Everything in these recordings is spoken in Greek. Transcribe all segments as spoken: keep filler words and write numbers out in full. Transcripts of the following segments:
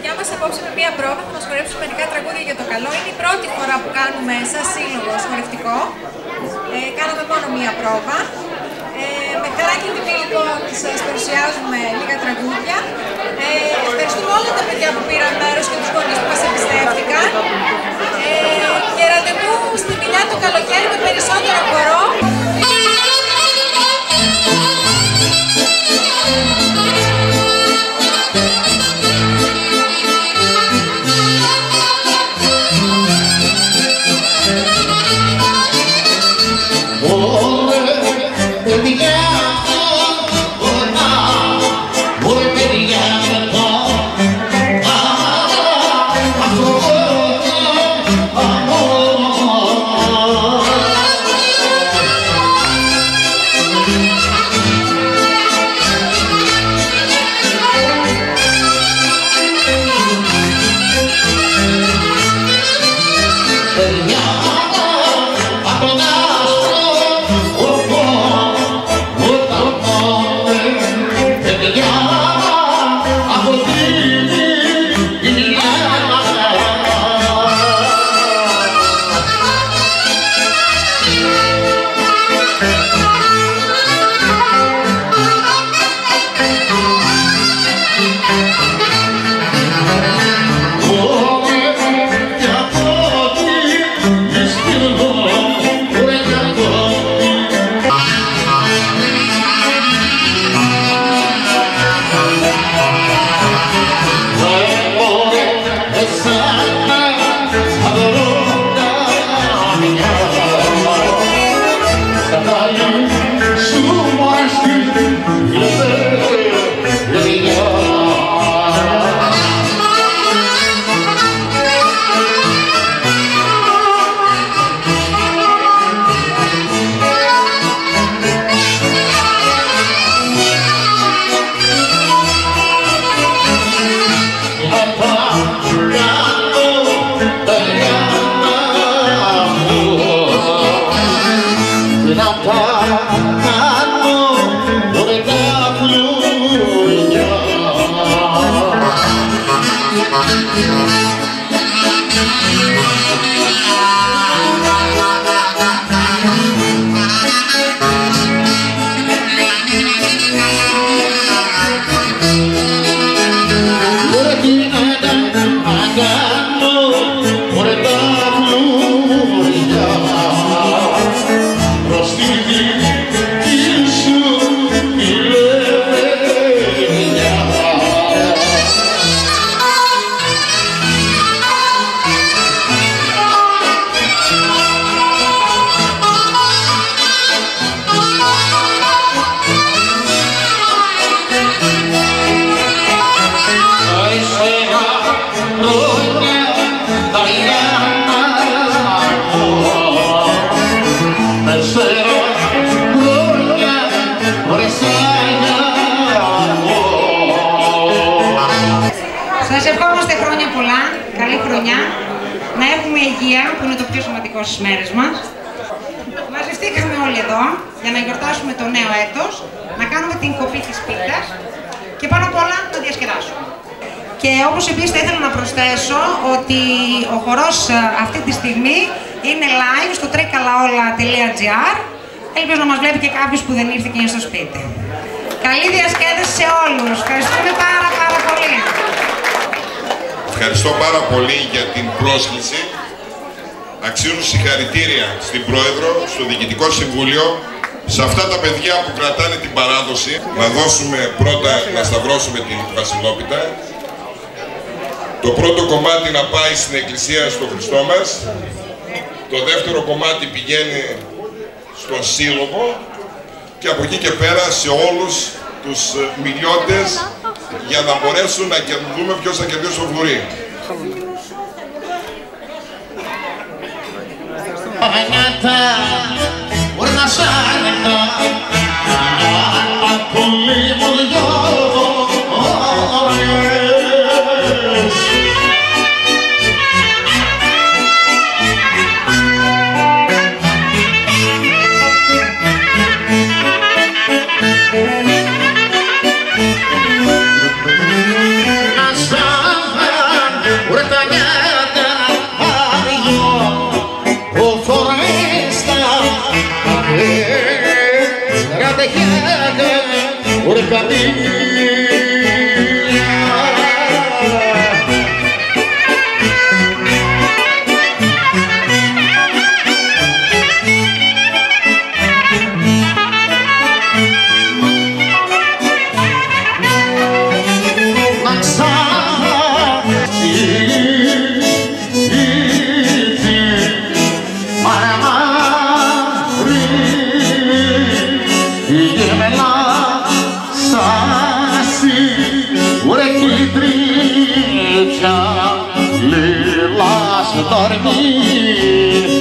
δικιά μας απόψε με μία πρόβα. Θα μας χορέψουμε μερικά τραγούδια για το καλό. Είναι η πρώτη φορά που κάνουμε σαν σύλλογος χορευτικό. Ε, κάναμε μόνο μία πρόβα. Ε, με χαρά και τιμή λοιπόν σας παρουσιάζουμε λίγα τραγούδια. Ε, ευχαριστούμε όλα τα παιδιά που πήραν μέρος και τους γονείς που μας εμπιστεύτηκαν. Ε, και ραντεβού στη Μιλιά το καλοκαίρι με περισσότερο χορό. Σας ευχόμαστε χρόνια πολλά, καλή χρονιά, να έχουμε υγεία που είναι το πιο σημαντικό στις μέρες μας. Μαζευτήκαμε όλοι εδώ για να γιορτάσουμε το νέο έτος, να κάνουμε την κοπή της πίτας και πάνω απ' όλα να διασκεδάσουμε. Και όπως επίσης θα ήθελα να προσθέσω ότι ο χορός αυτή τη στιγμή είναι live στο τρίκαλαόλα τελεία τζι άρ. Ελπίζω να μας βλέπει και κάποιος που δεν ήρθε και είναι στο σπίτι. Καλή διασκέδαση σε όλους. Ευχαριστούμε πάρα πάρα πολύ. Ευχαριστώ πάρα πολύ για την πρόσκληση. Αξίζουν συγχαρητήρια στην Πρόεδρο, στο Διοικητικό Συμβούλιο, σε αυτά τα παιδιά που κρατάνε την παράδοση. Να δώσουμε πρώτα, να σταυρώσουμε την Βασιλόπιτα. Το πρώτο κομμάτι να πάει στην Εκκλησία στο Χριστό μας. Το δεύτερο κομμάτι πηγαίνει στον Σύλλογο. Και από εκεί και πέρα σε όλους τους μιλιώτες για να μπορέσουν να δούμε ποιος θα κερδίσει το βουρί. As Ora caminha dormir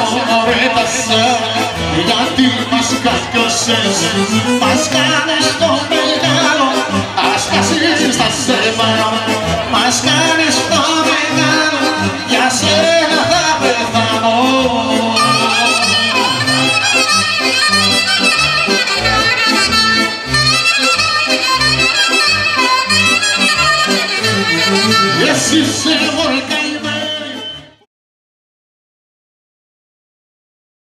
απορρέτασα, γιατί μας κακιώσες, μας κάνεις το μεγάλο, ας χάσεις τα σέβανα, μας κάνεις το μεγάλο, για σένα θα πεθάνω. Εσύ σε